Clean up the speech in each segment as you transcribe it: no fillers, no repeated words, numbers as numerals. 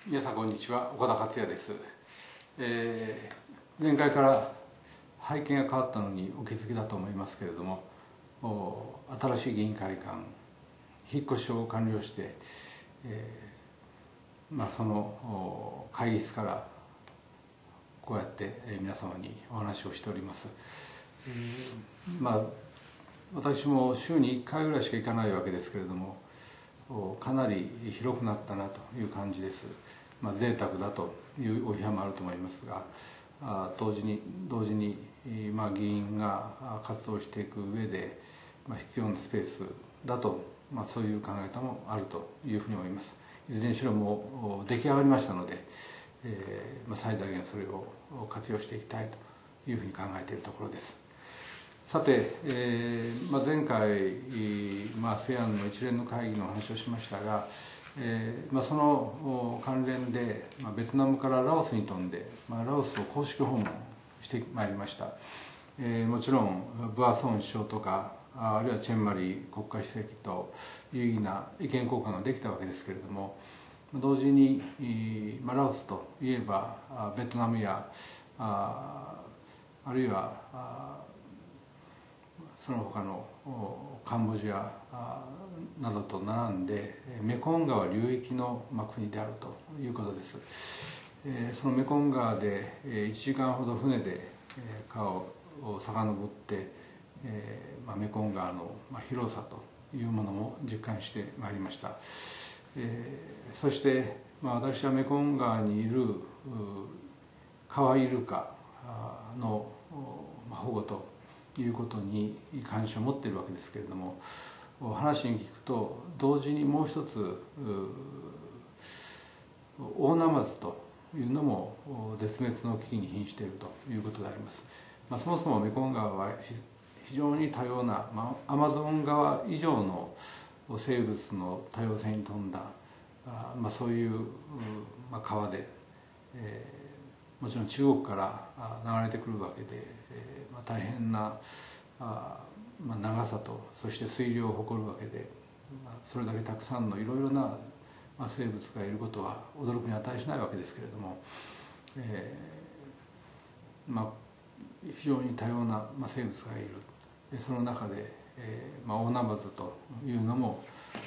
皆さんこんにちは、岡田克也です。前回から背景が変わったのにお気づきだと思いますけれども、新しい議員会館引っ越しを完了して、その会議室からこうやって皆様にお話をしております。私も週に1回ぐらいしか行かないわけですけれども、かなり広くなったなという感じです。贅沢だというお批判もあると思いますが、同時に議員が活動していく上で必要なスペースだと、そういう考え方もあるというふうに思います。いずれにしろもう出来上がりましたので、最大限それを活用していきたいというふうに考えているところです。さて、前回、ASEAN の一連の会議の話をしましたが、その関連で、ベトナムからラオスに飛んで、ラオスを公式訪問してまいりました。もちろんブアソン首相とか、あるいはチェンマリ国家主席と有意義な意見交換ができたわけですけれども、同時に、ラオスといえばベトナムやあるいはその他のカンボジアなどと並んでメコン川流域の国であるということです。そのメコン川で1時間ほど船で川を遡ってメコン川の広さというものも実感してまいりました。そして私はメコン川にいるカワイルカの保護ということに関心を持っているわけですけれども、話に聞くと同時にもう一つ大ナマズというのも絶滅の危機に瀕しているということであります。そもそもメコン川は非常に多様な、アマゾン川以上の生物の多様性に富んだそういう川で、もちろん中国から流れてくるわけで、大変な長さとそして水量を誇るわけで、それだけたくさんのいろいろな生物がいることは驚くに値しないわけですけれども、非常に多様な生物がいる。その中で、大ナマズというのも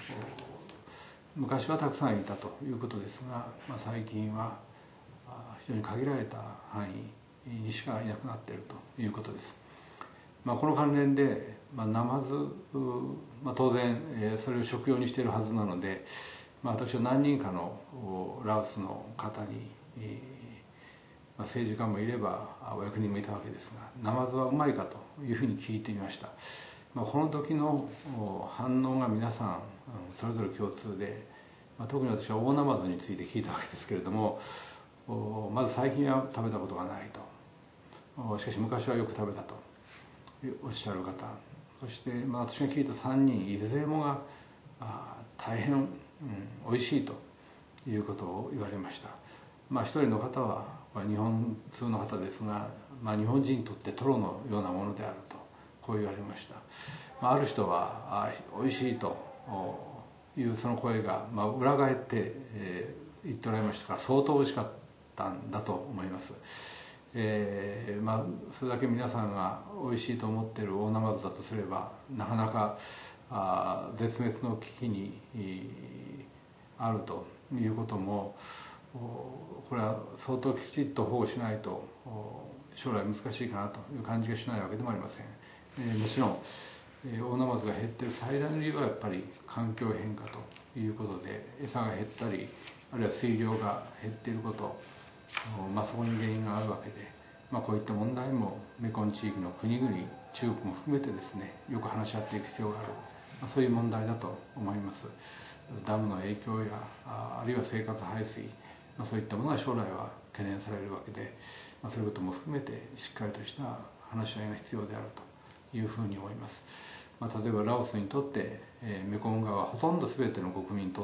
昔はたくさんいたということですが、最近は非常に限られた範囲にしかいなくなっているということです。この関連で、ナマズ、当然、それを食用にしているはずなので、私は何人かのラオスの方に、政治家もいればお役人もいたわけですが、ナマズはうまいかというふうに聞いてみました。この時の反応が皆さんそれぞれ共通で、特に私は大ナマズについて聞いたわけですけれども、まず最近は食べたことがないと、しかし昔はよく食べたとおっしゃる方、そして私が聞いた3人いずれもが大変、おいしいということを言われました。一人の方は日本通の方ですが、日本人にとってトロのようなものであるとこう言われました。ある人はおいしいというその声が裏返って言っておられましたから、相当おいしかったんだと思います。それだけ皆さんがおいしいと思っている大ナマズだとすれば、なかなか絶滅の危機にあるということも、これは相当きちっと保護しないと将来難しいかなという感じがしないわけでもありません。もちろん大ナマズが減っている最大の理由はやっぱり環境変化ということで、餌が減ったりあるいは水量が減っていること、そこに原因があるわけで、こういった問題もメコン地域の国々、中国も含めてですね、よく話し合っていく必要がある、そういう問題だと思います。ダムの影響やあるいは生活排水、そういったものが将来は懸念されるわけで、そういうことも含めてしっかりとした話し合いが必要であるというふうに思います。例えばラオスにとって、メコン川はほとんど全ての国民にとって、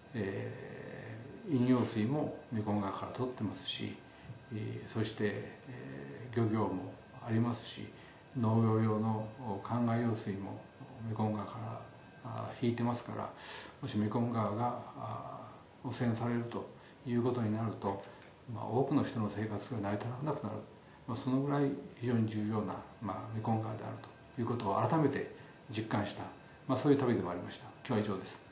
飲料水もメコン川から取ってますし、そして、漁業もありますし、農業用の灌漑用水もメコン川から引いてますから、もしメコン川が汚染されるということになると、多くの人の生活が成り立たなくなる、そのぐらい非常に重要な、メコン川であるということを改めて実感した、そういう旅でもありました。今日は以上です。